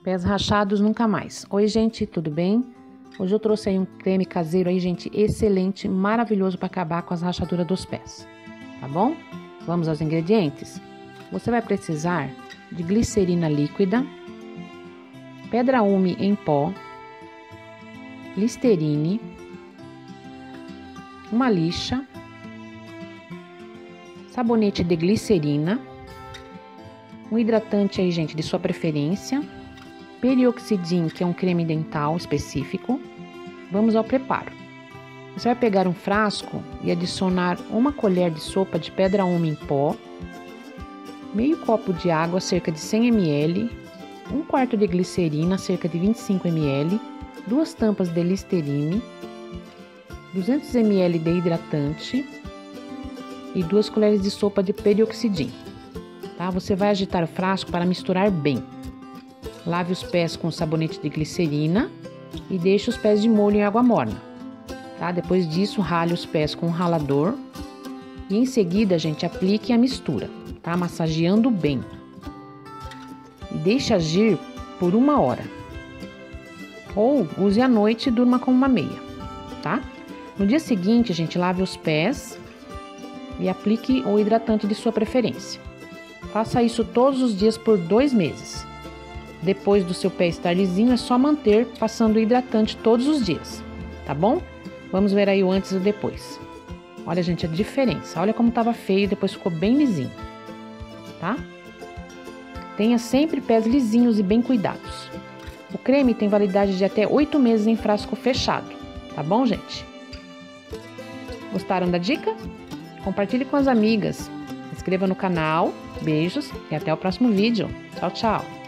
Pés rachados nunca mais. Oi, gente, tudo bem? Hoje eu trouxe aí um creme caseiro aí, gente, excelente, maravilhoso para acabar com as rachaduras dos pés, tá bom? Vamos aos ingredientes? Você vai precisar de glicerina líquida, pedra ume em pó, Listerine, uma lixa, sabonete de glicerina, um hidratante aí, gente, de sua preferência, Perioxidin, que é um creme dental específico. Vamos ao preparo. Você vai pegar um frasco e adicionar uma colher de sopa de pedra ume em pó, meio copo de água, cerca de 100 ml, um quarto de glicerina, cerca de 25 ml, duas tampas de Listerine, 200 ml de hidratante e 2 colheres de sopa de Perioxidin. Tá? Você vai agitar o frasco para misturar bem. Lave os pés com sabonete de glicerina e deixe os pés de molho em água morna. Tá? Depois disso, rale os pés com um ralador e em seguida, gente, aplique a mistura, tá? Massageando bem. E deixe agir por 1 hora. Ou use à noite e durma com uma meia, tá? No dia seguinte, gente, lave os pés e aplique o hidratante de sua preferência. Faça isso todos os dias por 2 meses. Depois do seu pé estar lisinho, é só manter passando o hidratante todos os dias, tá bom? Vamos ver aí o antes e o depois. Olha, gente, a diferença. Olha como estava feio, depois ficou bem lisinho, tá? Tenha sempre pés lisinhos e bem cuidados. O creme tem validade de até 8 meses em frasco fechado, tá bom, gente? Gostaram da dica? Compartilhe com as amigas. Se inscreva no canal. Beijos e até o próximo vídeo. Tchau, tchau!